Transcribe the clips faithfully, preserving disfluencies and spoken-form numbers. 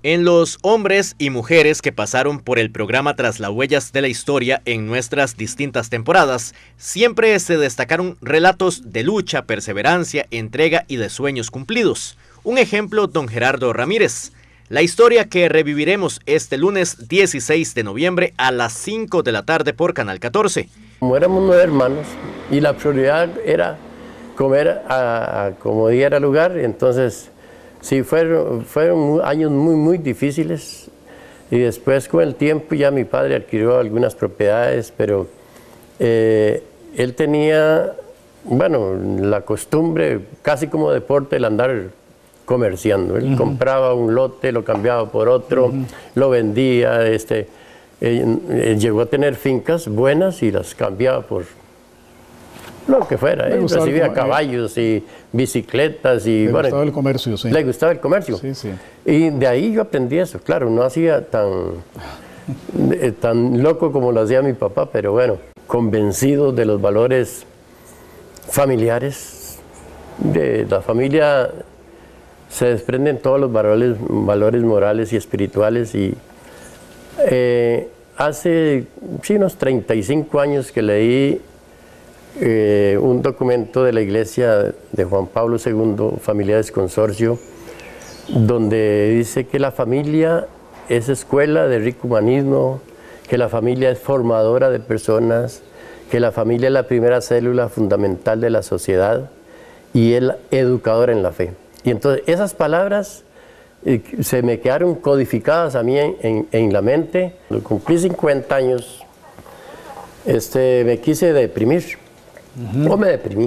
En los hombres y mujeres que pasaron por el programa Tras las Huellas de la Historia en nuestras distintas temporadas, siempre se destacaron relatos de lucha, perseverancia, entrega y de sueños cumplidos. Un ejemplo, don Gerardo Ramírez. La historia que reviviremos este lunes dieciséis de noviembre a las cinco de la tarde por Canal catorce. Como éramos nueve hermanos y la prioridad era comer a, a como diera lugar, entonces sí, fueron, fueron años muy, muy difíciles, y después con el tiempo ya mi padre adquirió algunas propiedades, pero eh, él tenía, bueno, la costumbre, casi como deporte, el andar comerciando. Él uh-huh. compraba un lote, lo cambiaba por otro, uh-huh. lo vendía, este, eh, eh, llegó a tener fincas buenas y las cambiaba por lo que fuera. Él recibía caballos y bicicletas y... Le bueno, gustaba el comercio, sí. Le gustaba el comercio. Sí, sí. Y de ahí yo aprendí eso. Claro, no hacía tan, eh, tan loco como lo hacía mi papá, pero bueno, convencido de los valores familiares. De la familia se desprenden todos los valores, valores morales y espirituales. Y eh, hace sí, unos treinta y cinco años que leí Eh, un documento de la iglesia de Juan Pablo segundo, Familiares Consorcio, donde dice que la familia es escuela de rico humanismo, que la familia es formadora de personas, que la familia es la primera célula fundamental de la sociedad y es la educadora en la fe. Y entonces esas palabras eh, se me quedaron codificadas a mí en, en, en la mente. Cuando cumplí cincuenta años, este, me quise deprimir. Uh-huh. O me deprimí.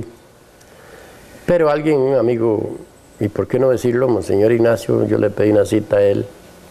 Pero alguien, un amigo, y por qué no decirlo, Monseñor Ignacio, yo le pedí una cita a él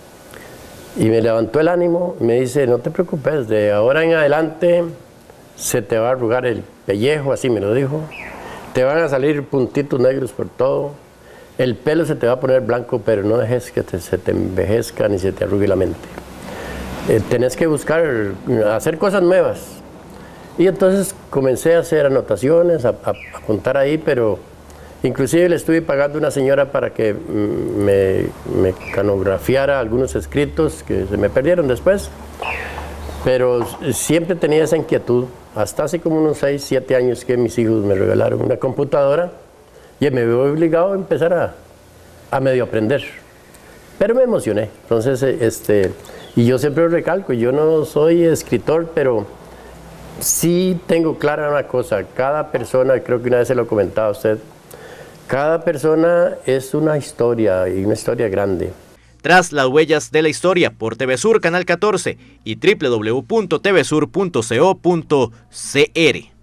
y me levantó el ánimo, me dice, no te preocupes, de ahora en adelante se te va a arrugar el pellejo, así me lo dijo, te van a salir puntitos negros por todo, el pelo se te va a poner blanco, pero no dejes que te, se te envejezca ni se te arrugue la mente. Eh, tenés que buscar, hacer cosas nuevas. Y entonces comencé a hacer anotaciones, a, a, a apuntar ahí, pero inclusive le estuve pagando a una señora para que me, me canografiara algunos escritos que se me perdieron después. Pero siempre tenía esa inquietud, hasta hace como unos seis, siete años que mis hijos me regalaron una computadora y me veo obligado a empezar a, a medio aprender. Pero me emocioné, entonces, este, y yo siempre recalco, yo no soy escritor, pero sí tengo clara una cosa, cada persona, creo que una vez se lo comentaba a usted, cada persona es una historia y una historia grande. Tras las Huellas de la Historia por T V Sur Canal catorce y doble u doble u doble u punto t v sur punto co punto c r.